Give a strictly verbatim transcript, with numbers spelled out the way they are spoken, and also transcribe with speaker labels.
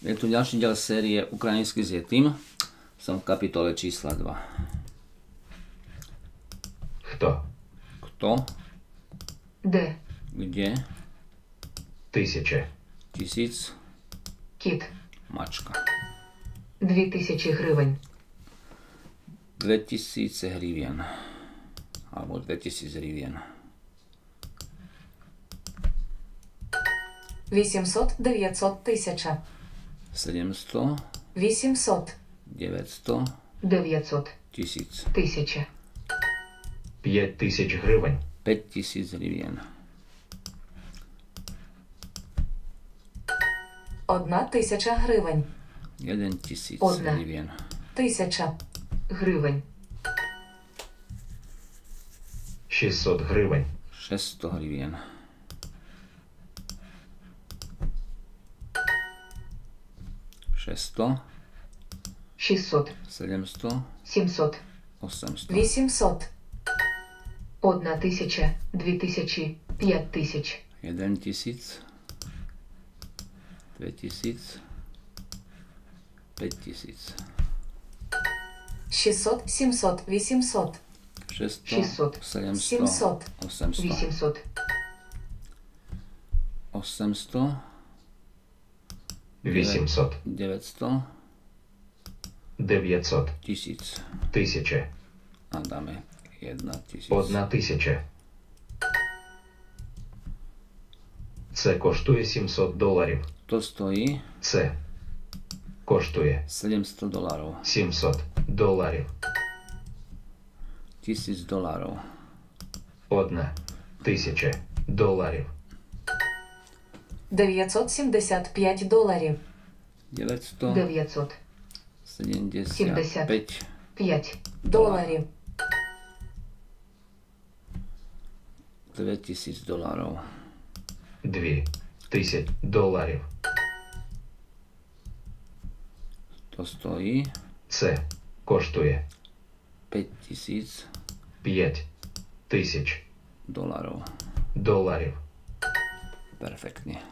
Speaker 1: Je tu ďalší diel série Ukrajinský s Yetim. Som v kapitole čísla dva.
Speaker 2: Хто?
Speaker 1: Kto?
Speaker 3: Де?
Speaker 1: Kde?
Speaker 2: Тисяча.
Speaker 1: Tisíc.
Speaker 3: Кіт.
Speaker 1: Mačka.
Speaker 3: Дві тисячі гривень.
Speaker 1: Dve tisíce hrivien. Alebo dve tisíc hrivien.
Speaker 3: Вісімсот, дев'ятсот, тисяча.
Speaker 1: sedemsto.
Speaker 3: Вісімсот.
Speaker 1: deväťsto.
Speaker 3: Дев'ятсот.
Speaker 1: Tisíc.
Speaker 3: Тисяча.
Speaker 2: П'ять тисяч гривень.
Speaker 1: päť tisíc hrivien.
Speaker 3: Одна тисяча гривень.
Speaker 1: jeden tisíc
Speaker 3: Одна.
Speaker 1: hrivien.
Speaker 3: Тисяча гривень.
Speaker 2: Шістсот гривень.
Speaker 1: šesťsto hrivien. šesťsto.
Speaker 3: Шістсот.
Speaker 1: sedemsto.
Speaker 3: Сімсот.
Speaker 1: osemsto.
Speaker 3: Вісімсот. Одна тисяча. Дві тисячі. П'ять тисяч.
Speaker 1: jeden tisíc. dve tisíc. päť tisíc.
Speaker 3: Шістсот. Сімсот. Вісімсот.
Speaker 1: šesťsto.
Speaker 3: Шістсот.
Speaker 1: sedemsto.
Speaker 3: Сімсот.
Speaker 1: osemsto.
Speaker 3: Вісімсот.
Speaker 1: osemsto.
Speaker 2: Вісімсот.
Speaker 1: deväťsto.
Speaker 2: Дев'ятсот.
Speaker 1: tisíc.
Speaker 2: Тисяча.
Speaker 1: A dáme jedna tisíc.
Speaker 2: Одна тисяча. Це коштує сімсот доларів.
Speaker 1: To stojí
Speaker 2: Це коштує
Speaker 1: sedemsto dolárov.
Speaker 2: сімсот доларів.
Speaker 1: tisíc dolárov.
Speaker 2: Одна тисяча доларів.
Speaker 3: дев'ятсот сімдесят п'ять доларів.
Speaker 1: deväťsto
Speaker 3: дев'ятсот
Speaker 1: sedemdesiat
Speaker 3: Сімдесят.
Speaker 1: päť
Speaker 3: п'ять доларів.
Speaker 1: dvetisíc dolárov.
Speaker 2: Дві тисячі доларів.
Speaker 1: To stojí
Speaker 2: Це коштує
Speaker 1: päť tisíc
Speaker 2: п'ять тисяч
Speaker 1: dolárov.
Speaker 2: доларів.
Speaker 1: Perfektne.